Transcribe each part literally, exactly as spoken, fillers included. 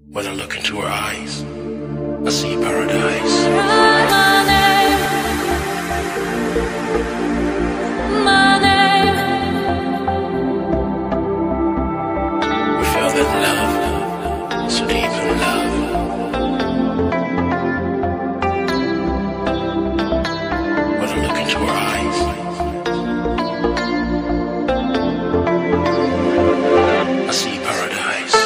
When I look into her eyes, I see paradise. My name, my name. We feel that love, so deep in love. When I look into her eyes, I see paradise.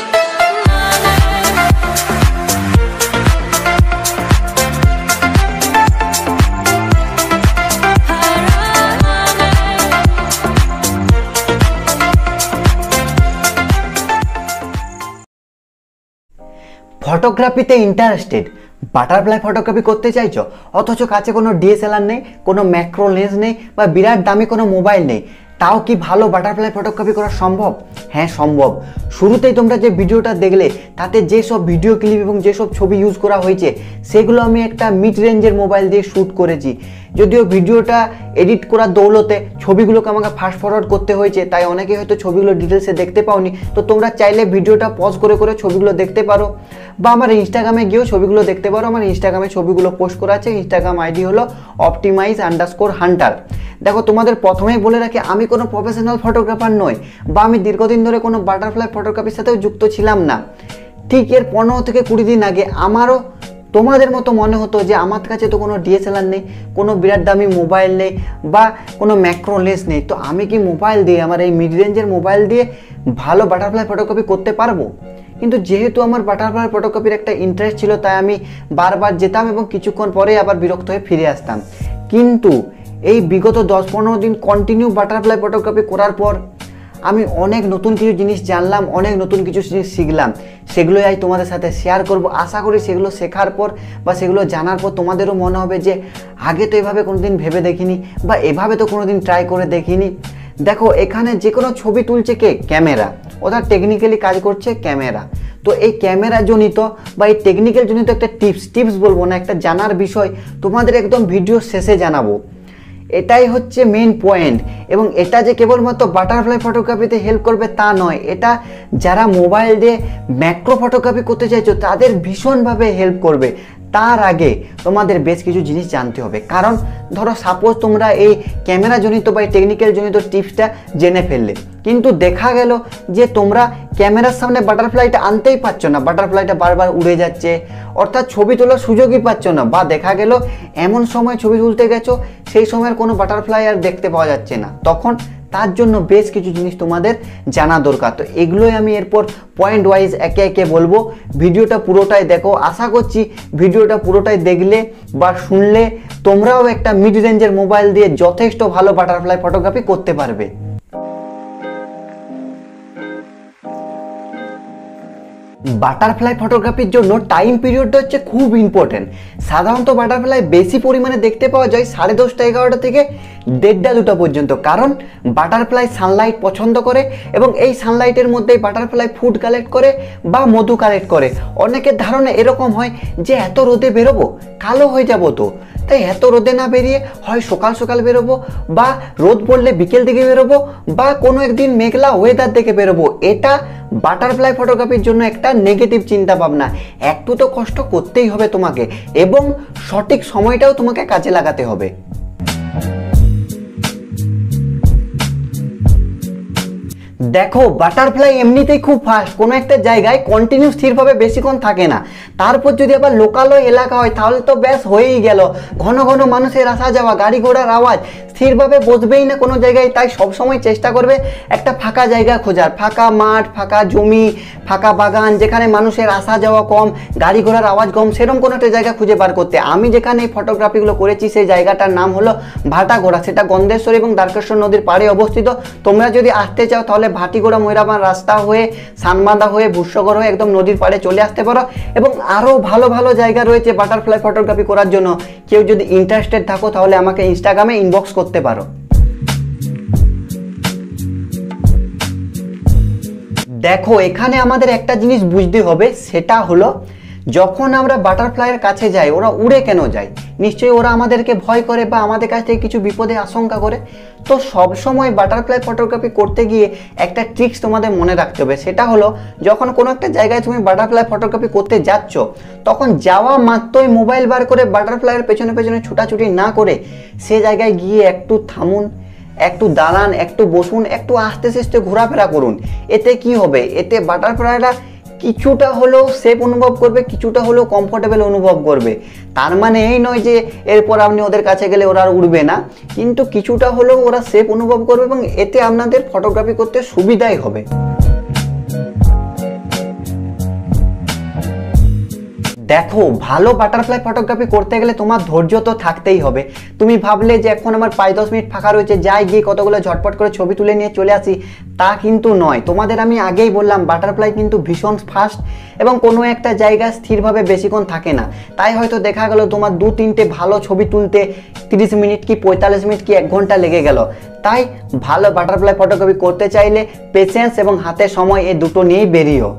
ফটোগ্রাফিতে interested, butterfly photography করতে চাইছো অথচ কাছে কোনো DSLR নেই, কোনো macro lens নেই বা বিরাট দামি কোনো মোবাইল নেই, তাও কি ভালো বাটারফ্লাই ফটোগ্রাফি করা সম্ভব? হ্যাঁ সম্ভব। শুরুতেই তোমরা যে ভিডিওটা দেখলে তাতে যেসব ভিডিও ক্লিপ এবং যেসব ছবি ইউজ করা হয়েছে সেগুলো আমি একটা মিড রেঞ্জের মোবাইল দিয়ে শ্যুট করেছি। যদিও ভিডিওটা এডিট করার দৌলতে ছবিগুলোকে আমাকে ফাস্ট ফরওয়ার্ড করতে হয়েছে, তাই অনেকে হয়তো ছবিগুলো ডিটেলসে দেখতে পাওনি। তো তোমরা চাইলে ভিডিওটা পজ করে করে ছবিগুলো দেখতে পারো বা আমার ইনস্টাগ্রামে গিয়েও ছবিগুলো দেখতে পারো। আমার ইনস্টাগ্রামে ছবিগুলো পোস্ট করা আছে, ইনস্টাগ্রাম আইডি হলো অপটিমাইজ আন্ডারস্কোর হান্টার। দেখো তোমাদের প্রথমেই বলে রাখি, আমি কোনো প্রফেশনাল ফটোগ্রাফার নই বা আমি দীর্ঘদিন ধরে কোনো বাটারফ্লাই ফটোগ্রাফির সাথেও যুক্ত ছিলাম না। ঠিক এর পনেরো থেকে কুড়ি দিন আগে আমারও তোমাদের মতো মনে হতো যে আমার কাছে তো কোনো ডিএসএলআর নেই, কোনো বিরাট দামি মোবাইল নেই বা কোনো ম্যাক্রো লেন্স নেই, তো আমি কি মোবাইল দিয়ে, আমার এই মিড রেঞ্জের মোবাইল দিয়ে ভালো বাটারফ্লাই ফটোগ্রাফি করতে পারবো? কিন্তু যেহেতু আমার বাটারফ্লাই ফটোগ্রাফির একটা ইন্টারেস্ট ছিল, তাই আমি বারবার যেতাম এবং কিছুক্ষণ পরে আবার বিরক্ত হয়ে ফিরে আসতাম। কিন্তু এই বিগত দশ পনেরো দিন কন্টিনিউ বাটারফ্লাই ফটোগ্রাফি করার পর আমি অনেক নতুন কিছু জিনিস জানলাম, অনেক নতুন কিছু জিনিস শিখলাম। সেগুলোই আজ তোমাদের সাথে শেয়ার করব। আশা করি সেগুলো শেখার পর বা সেগুলো জানার পর তোমাদেরও মনে হবে যে আগে তো এভাবে কোনোদিন ভেবে দেখিনি বা এভাবে তো কোনোদিন ট্রাই করে দেখিনি। দেখো এখানে যে কোনো ছবি তুলছে কে? ক্যামেরা। ওটা টেকনিক্যালি কাজ করছে ক্যামেরা। তো এই ক্যামেরা জনিত বা এই টেকনিক্যাল জনিত একটা টিপস টিপস বলবো না, একটা জানার বিষয় তোমাদের একদম ভিডিও শেষে জানাবো। এটাই হচ্ছে মেন পয়েন্ট। এবং এটা যে কেবলমাত্র বাটারফ্লাই ফটোগ্রাফিতে হেল্প করবে তা নয়, এটা যারা মোবাইল দিয়ে ম্যাক্রো ফটোগ্রাফি করতে চাইছো তাদের ভীষণভাবে হেল্প করবে। তার আগে তোমাদের বেশ কিছু জিনিস জানতে হবে। কারণ ধরো সাপোজ তোমরা এই ক্যামেরা জনিত বা এই টেকনিক্যাল জনিত টিপসটা জেনে ফেললে, কিন্তু দেখা গেল যে তোমরা ক্যামেরার সামনে বাটারফ্লাইটা আনতেই পারছো না, বাটারফ্লাইটা বারবার উড়ে যাচ্ছে, অর্থাৎ ছবি তোলার সুযোগই পাচ্ছ না। বা দেখা গেল এমন সময় ছবি তুলতে গেছো সেই সময়ের কোনো বাটারফ্লাই আর দেখতে পাওয়া যাচ্ছে না, তখন তার জন্য বেশ কিছু জিনিস তোমাদের জানা দরকার। তো এগুলোই আমি এরপর পয়েন্ট ওয়াইজ একে একে বলবো। ভিডিওটা পুরোটাই দেখো। আশা করছি ভিডিওটা পুরোটাই দেখলে বা শুনলে তোমরাও একটা মিড রেঞ্জের মোবাইল দিয়ে যথেষ্ট ভালো বাটারফ্লাই ফটোগ্রাফি করতে পারবে। বাটারফ্লাই ফটোগ্রাফির জন্য টাইম পিরিয়ডটা হচ্ছে খুব ইম্পর্টেন্ট। সাধারণত বাটারফ্লাই বেশি পরিমাণে দেখতে পাওয়া যায় সাড়ে দশটা এগারোটা থেকে দেড়টা দুটা পর্যন্ত, কারণ বাটারফ্লাই সানলাইট পছন্দ করে এবং এই সানলাইটের মধ্যেই বাটারফ্লাই ফুড কালেক্ট করে বা মধু কালেক্ট করে। অনেকের ধারণা এরকম হয় যে এত রোদে বেরোবো, কালো হয়ে যাবো, তো তাই এত রোদে না বেরিয়ে হয় সকাল সকাল বেরোবো বা রোদ পড়লে বিকেল দিকে বেরোবো বা কোনো একদিন মেঘলা ওয়েদার দেখে বেরোবো। এটা বাটারফ্লাই ফটোগ্রাফির জন্য একটা নেগেটিভ চিন্তা ভাবনা। একটু তো কষ্ট করতেই হবে তোমাকে এবং সঠিক সময়টাও তোমাকে কাজে লাগাতে হবে। দেখো বাটারফ্লাই এমনিতেই খুব ফাস্ট, কোনো একটা জায়গায় কন্টিনিউ স্থিরভাবে বেশিক্ষণ থাকে না। তারপর যদি আবার লোকালয় এলাকা হয় তাহলে তো ব্যাস হয়েই গেল। ঘন ঘন মানুষের আসা যাওয়া, গাড়ি ঘোড়ার আওয়াজ, স্থিরভাবে বসবেই না কোনো জায়গায়। তাই সবসময় চেষ্টা করবে একটা ফাঁকা জায়গা খোঁজার, ফাঁকা মাঠ, ফাঁকা জমি, ফাঁকা বাগান, যেখানে মানুষের আসা যাওয়া কম, গাড়ি ঘোড়ার আওয়াজ কম, সেরকম কোনো একটা জায়গা খুঁজে বার করতে। আমি যেখানে এই ফটোগ্রাফিগুলো করেছি সেই জায়গাটার নাম হলো ভাটাগোড়া। সেটা গন্ধেশ্বর এবং দ্বারকেশ্বর নদীর পাড়ে অবস্থিত। তোমরা যদি আসতে চাও তাহলে ভাটিগোড়া ময়রাবান রাস্তা হয়ে, সানবাঁধা হয়ে, ভুস্বগর হয়ে একদম নদীর পাড়ে চলে আসতে পারো। এবং আরও ভালো ভালো জায়গা রয়েছে বাটারফ্লাই ফটোগ্রাফি করার জন্য। কেউ যদি ইন্টারেস্টেড থাকো তাহলে আমাকে ইনস্টাগ্রামে ইনবক্স করতে পারো। দেখো এখানে আমাদের একটা জিনিস বুঝতে হবে, সেটা হলো যখন আমরা বাটারফ্লাইয়ের কাছে যাই ওরা উড়ে কেন যায়? নিশ্চয়ই ওরা আমাদেরকে ভয় করে বা আমাদের কাছ থেকে কিছু বিপদে আশঙ্কা করে। তো সব সময় বাটারফ্লাই ফটোগ্রাফি করতে গিয়ে একটা ট্রিক্স তোমাদের মনে রাখতে হবে, সেটা হলো যখন কোনো একটা জায়গায় তুমি বাটারফ্লাই ফটোগ্রাফি করতে যাচ্ছ তখন যাওয়া মাত্রই মোবাইল বার করে বাটারফ্লাইয়ের পেছনে পেছনে ছুটাছুটি না করে সে জায়গায় গিয়ে একটু থামুন, একটু দাঁড়ান, একটু বসুন, একটু আস্তে আস্তে ঘোরাফেরা করুন। এতে কি হবে? এতে বাটারফ্লাইরা কিছুটা হলেও সেফ অনুভব করবে, কিছুটা হলেও কমফোর্টেবল অনুভব করবে। তার মানে এই নয় যে এরপর আপনি ওদের কাছে গেলে ওরা আর উড়বে না, কিন্তু কিছুটা হলেও ওরা সেফ অনুভব করবে এবং এতে আপনাদের ফটোগ্রাফি করতে সুবিধাই হবে। দেখো, ভালো বাটারফ্লাই ফটোগ্রাফি করতে গেলে তোমার ধৈর্য তো থাকতেই হবে। তুমি ভাবলে যে এখন আমার পাঁচ দশ মিনিট ফাঁকা রয়েছে, যাই গিয়ে কতগুলো ঝটপট করে ছবি তুলে নিয়ে চলে আসি, তা কিন্তু নয়। তোমাদের আমি আগেই বললাম বাটারফ্লাই কিন্তু ভীষণ ফাস্ট এবং কোনো একটা জায়গায় স্থিরভাবে বেশিক্ষণ থাকে না। তাই হয়তো দেখা গেল তোমার দু তিনটে ভালো ছবি তুলতে তিরিশ মিনিট কি পঁয়তাল্লিশ মিনিট কি এক ঘন্টা লেগে গেল। তাই ভালো বাটারফ্লাই ফটোগ্রাফি করতে চাইলে পেশেন্স এবং হাতে সময় এই দুটো নিয়েই বেরিও।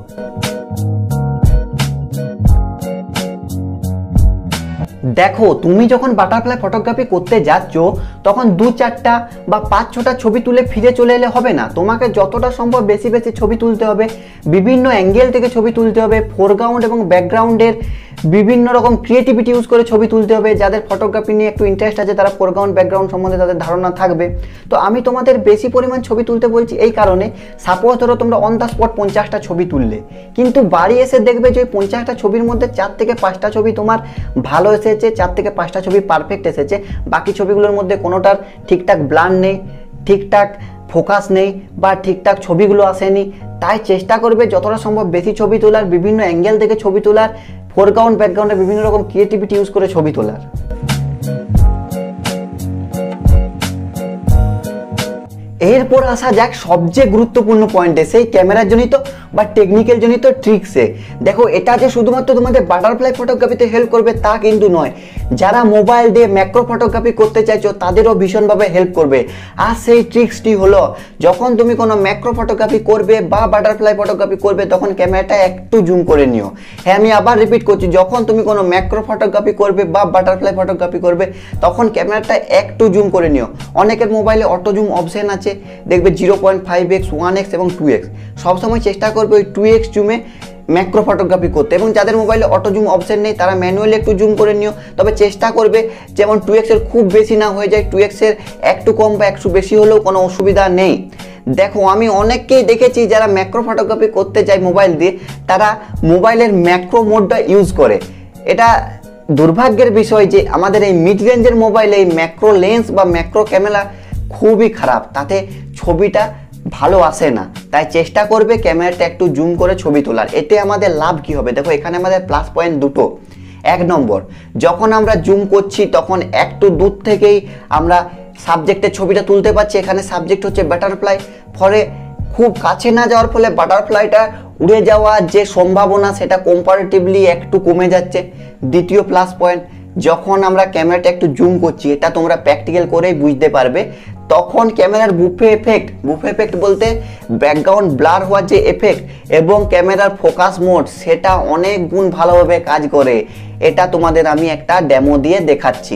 দেখো, তুমি যখন বাটারফ্লাই ফটোগ্রাফি করতে যাচ্ছ তখন দু চারটা বা পাঁচ ছটা ছবি তুলে ফিরে চলে এলে হবে না। তোমাকে যতটা সম্ভব বেশি বেশি ছবি তুলতে হবে, বিভিন্ন অ্যাঙ্গেল থেকে ছবি তুলতে হবে, ফোরগ্রাউন্ড এবং ব্যাকগ্রাউন্ডের বিভিন্ন রকম ক্রিয়েটিভিটি ইউজ করে ছবি তুলতে হবে। যাদের ফটোগ্রাফি নিয়ে একটু ইন্টারেস্ট আছে তারা ফোরগ্রাউন্ড ব্যাকগ্রাউন্ড সম্বন্ধে তাদের ধারণা থাকবে। তো আমি তোমাদের বেশি পরিমাণ ছবি তুলতে বলছি এই কারণে, সাপোজ ধরো তোমরা অন দ্য স্পট পঞ্চাশটা ছবি তুললে, কিন্তু বাড়ি এসে দেখবে যে ওই পঞ্চাশটা ছবির মধ্যে চার থেকে পাঁচটা ছবি তোমার ভালো এসেছে, চার থেকে পাঁচটা ছবি পারফেক্ট এসেছে, বাকি ছবিগুলোর মধ্যে কোনোটার ঠিকঠাক ব্লার নেই, ঠিকঠাক ফোকাস নেই বা ঠিকঠাক ছবিগুলো আসেনি। তাই চেষ্টা করবে যতটা সম্ভব বেশি ছবি তোলার, বিভিন্ন অ্যাঙ্গেল থেকে ছবি তোলার, ফোরগ্রাউন্ড ব্যাকগ্রাউন্ডে বিভিন্ন রকম ক্রিয়েটিভিটি ইউজ করে ছবি তোলার। এরপর আসা যাক সবচেয়ে গুরুত্বপূর্ণ পয়েন্টে, সেই ক্যামেরার জনিত বা টেকনিক্যাল জনিত ট্রিক্সে। দেখো, এটা যে শুধুমাত্র তোমাদের বাটারফ্লাই ফটোগ্রাফিতে হেল্প করবে তা কিন্তু নয়, যারা মোবাইল দিয়ে ম্যাক্রো ফটোগ্রাফি করতে চাইছো তাদেরও ভীষণভাবে হেল্প করবে। আর সেই ট্রিক্সটি হলো, যখন তুমি কোনো ম্যাক্রো ফটোগ্রাফি করবে বা বাটারফ্লাই ফটোগ্রাফি করবে তখন ক্যামেরাটা একটু জুম করে নিও। হ্যাঁ, আমি আবার রিপিট করছি, যখন তুমি কোনো ম্যাক্রো ফটোগ্রাফি করবে বা বাটারফ্লাই ফটোগ্রাফি করবে তখন ক্যামেরাটা একটু জুম করে নিও। অনেকের মোবাইলে অটো জুম অপশন আছে, দেখবে zero point five x, one x এবং টু এক্স। সবসময় চেষ্টা করবে ওই টু এক্স জুমে ম্যাক্রো ফটোগ্রাফি করতে, এবং যাদের মোবাইলে অটো জুম অপশন নেই তারা ম্যানুয়ালি একটু জুম করে নিও। তবে চেষ্টা করবে যেমন টু এক্সের খুব বেশি না হয়ে যায়, টু এক্সের একটু কম বা একটু বেশি হলেও কোনো অসুবিধা নেই। দেখো, আমি অনেককেই দেখেছি যারা ম্যাক্রো ফটোগ্রাফি করতে যায় মোবাইল দিয়ে, তারা মোবাইলের ম্যাক্রো মোডটা ইউজ করে। এটা দুর্ভাগ্যের বিষয় যে আমাদের এই মিড রেঞ্জের মোবাইলে এই ম্যাক্রো লেন্স বা ম্যাক্রো ক্যামেরা খুবই খারাপ, তাতে ছবিটা ভালো আসে না। তাই চেষ্টা করবে ক্যামেরাটা একটু জুম করে ছবি তোলার। এতে আমাদের লাভ কি হবে? দেখো, এখানে আমাদের প্লাস পয়েন্ট দুটো। এক নম্বর, যখন আমরা জুম করছি তখন একটু দূর থেকেই আমরা সাবজেক্টের ছবিটা তুলতে পারছি। এখানে সাবজেক্ট হচ্ছে বাটারফ্লাই, ফলে খুব কাছে না যাওয়ার ফলে বাটারফ্লাইটা উড়ে যাওয়ার যে সম্ভাবনা সেটা কম্পারেটিভলি একটু কমে যাচ্ছে। দ্বিতীয় প্লাস পয়েন্ট, যখন আমরা ক্যামেরাটা একটু জুম করছি, এটা তোমরা প্র্যাকটিক্যাল করেই বুঝতে পারবে, তখন ক্যামেরার বুফে এফেক্ট, বুফে এফেক্ট বলতে ব্যাকগ্রাউন্ড ব্লার হওয়ার যে এফেক্ট এবং ক্যামেরার ফোকাস মোড, সেটা অনেক গুণ ভালোভাবে কাজ করে। এটা তোমাদের আমি একটা ডেমো দিয়ে দেখাচ্ছি।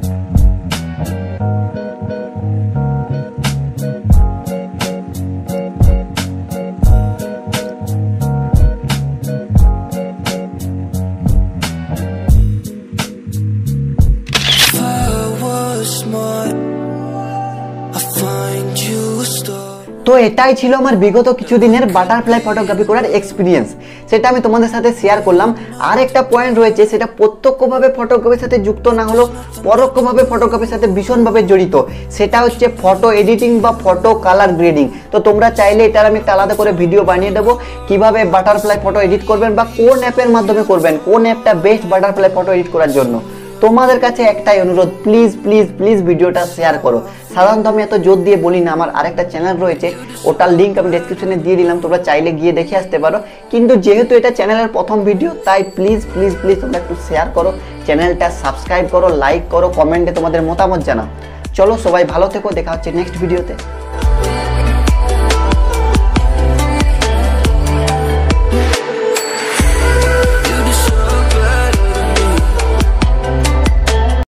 তো এটাই ছিল আমার বিগত কিছুদিনের বাটারফ্লাই ফটোগ্রাফি করার এক্সপিরিয়েন্স, সেটা আমি তোমাদের সাথে শেয়ার করলাম। আর একটা পয়েন্ট রয়েছে, সেটা প্রত্যক্ষভাবে ফটোগ্রাফির সাথে যুক্ত না হলেও পরোক্ষভাবে ফটোগ্রাফির সাথে ভীষণভাবে জড়িত, সেটা হচ্ছে ফটো এডিটিং বা ফটো কালার গ্রেডিং। তো তোমরা চাইলে এটার আমি একটা আলাদা করে ভিডিও বানিয়ে দেবো, কিভাবে বাটারফ্লাই ফটো এডিট করবেন বা কোন অ্যাপের মাধ্যমে করবেন, কোন অ্যাপটা বেস্ট বাটারফ্লাই ফটো এডিট করার জন্য। তোমাদের কাছে একটাই অনুরোধ, প্লিজ প্লিজ প্লিজ ভিডিওটা শেয়ার করো। সাধারণত আমি এত জোর দিয়ে বলি না, আমার আরেকটা চ্যানেল রয়েছে, ওটার লিঙ্ক আমি ডেসক্রিপশনে দিয়ে দিলাম, তোমরা চাইলে গিয়ে দেখে আসতে পারো। কিন্তু যেহেতু এটা চ্যানেলের প্রথম ভিডিও, তাই প্লিজ প্লিজ প্লিজ তোমরা একটু শেয়ার করো, চ্যানেলটা সাবস্ক্রাইব করো, লাইক করো, কমেন্টে তোমাদের মতামত জানাও। চলো, সবাই ভালো থেকো, দেখা হচ্ছে নেক্সট ভিডিওতে।